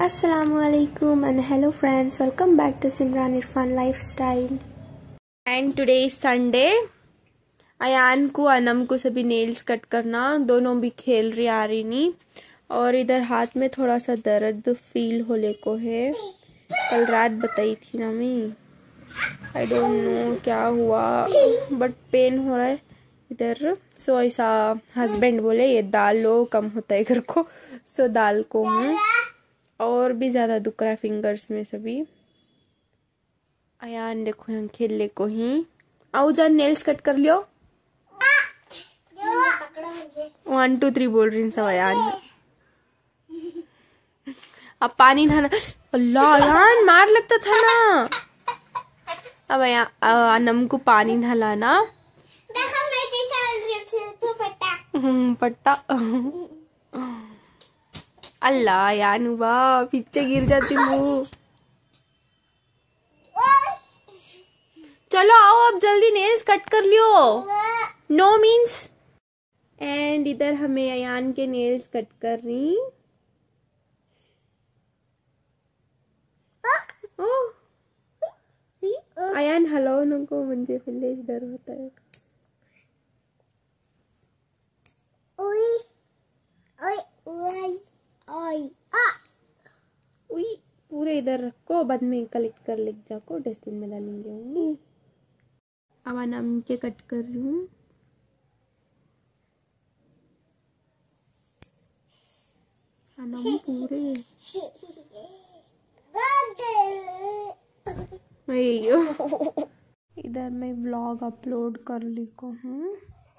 Assalamualaikum and hello friends, welcome back to Simran Irfan Lifestyle. And today is Sunday. Ayan को अनम को सभी nails cut करना, दोनों भी खेल रही आ रही नहीं। और इधर हाथ में थोड़ा सा दर्द फील होने को है, कल रात बताई थी ना मैं। आई डोंट नो क्या हुआ बट पेन हो रहा है इधर। सो ऐसा हस्बैंड बोले ये दाल लो, कम होता है घर को। सो दाल को हूँ और भी ज्यादा दुख रहा है फिंगर्स में सभी। अयान देखो यहाँ खेलने को ही आओ, जान नेल्स कट कर लियो। 1 2 3 बोल रही सब अयान। अब पानी नहाना, अल्लाह अयान मार लगता था ना। अब अनम को पानी नहलाना। पट्टा अल्लाह यान वाह पीछे गिर जाती हूँ। चलो आओ अब जल्दी नेल्स कट कर लियो। No means. एंड इधर हमें अयान के नेल्स कट कर रही। अयान हलो नको म्हणजे फिल्लेज डर होता है। पूरे इधर रखो, बाद में कलेक्ट कर ले जाको डस्टबिन में डालेंगे। अब अनम के कट कर रही हूँ। अनम पूरे इधर मैं व्लॉग अपलोड कर ली को हूँ।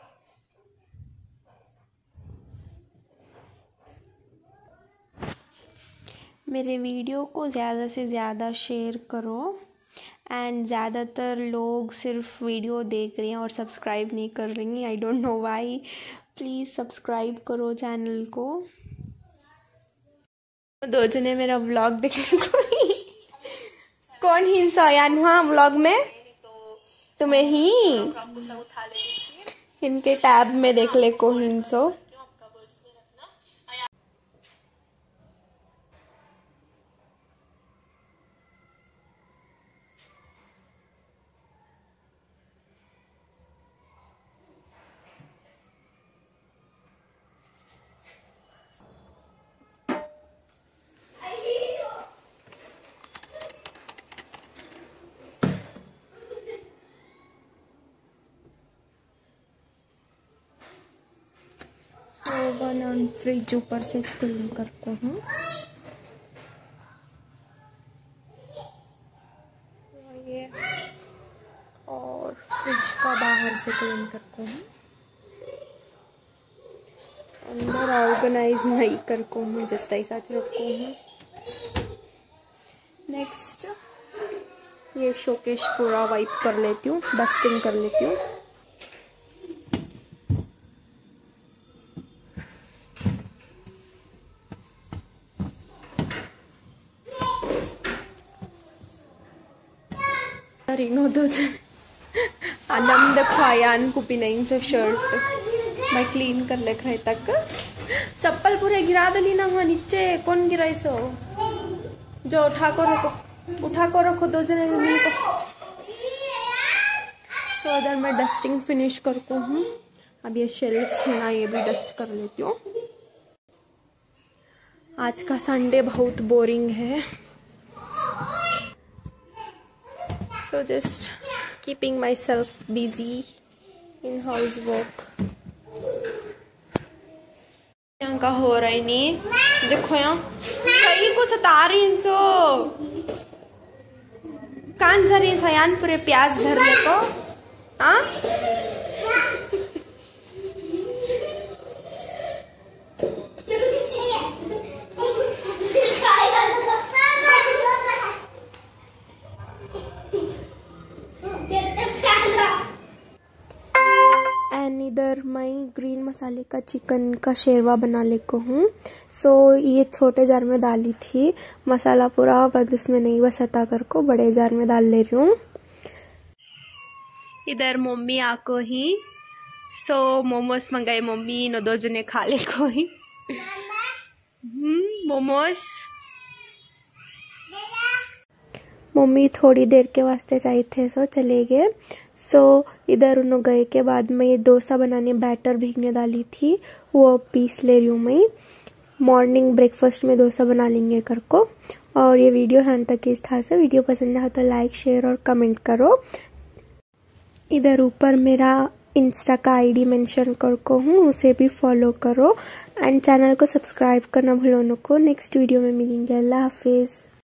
मेरे वीडियो को ज़्यादा से ज़्यादा शेयर करो। एंड ज़्यादातर लोग सिर्फ वीडियो देख रहे हैं और सब्सक्राइब नहीं कर रही। I don't know why. Please subscribe करो चैनल को। दो जने मेरा व्लॉग देखने को ही। कौन हिंसा अयान हुआ व्लॉग में? तुम्हें ही इनके टैब में देख ले को हिंसो। ओवन फ्रिज ऊपर से क्लीन करते हैं। ये और फ्रिज का बाहर से क्लीन करते हैं। अंदर ऑर्गेनाइज नहीं करको हूँ, जस्ट ऐसा रखो हूँ। नेक्स्ट ये शोकेस पूरा वाइप कर लेती हूँ, डस्टिंग कर लेती हूँ। अनम देखो अयान को पिनाइन से शर्ट मैं क्लीन कर ले खाए तक। चप्पल पूरे गिरा दली ना हुआ नीचे। कौन गिराई सो? जो उठा को रखो दो जने मिल को। सो इधर मैं डस्टिंग फिनिश करको हूँ। अब ये शेल्फ है ना, ये भी डस्ट कर लेती हूँ। आज का संडे बहुत बोरिंग है। So just keeping myself busy in housework. यहाँ का हो रहा है नहीं, देखो यहाँ कहीं को सता रही हैं। तो कान जा रही है सयान पूरे प्याज भरने को। हाँ इधर मैं ग्रीन मसाले का चिकन का शेरवा बना ले को हूँ। सो ये छोटे जार में डाली थी मसाला पूरा, बस इसमें नहीं बसता कर को बड़े जार में डाल ले रही हूँ। इधर मम्मी आको ही सो मोमोस मंगाए मम्मी नो दो जने खा ले को ही। मोमोस मम्मी थोड़ी देर के वास्ते चाहिए थे, सो चले गए। सो इधर उन्होंने गए के बाद मैं ये डोसा बनाने बैटर भीगने डाली थी, वो पीस ले रही हूँ मैं। मॉर्निंग ब्रेकफास्ट में डोसा बना लेंगे कर को। और ये वीडियो यहाँ तक इस था से, वीडियो पसंद आया तो लाइक शेयर और कमेंट करो। इधर ऊपर मेरा इंस्टा का आईडी मेंशन करको हूँ, उसे भी फॉलो करो एंड चैनल को सब्सक्राइब करना भूलो नको। नेक्स्ट वीडियो में मिलेंगे। अल्लाह हाफिज।